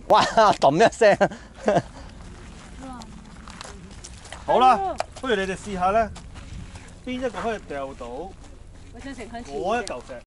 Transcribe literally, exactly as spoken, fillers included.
哇！揼一聲。 好啦，不如你哋試下咧，邊一個可以掉到我想成塊嗰一嚿石？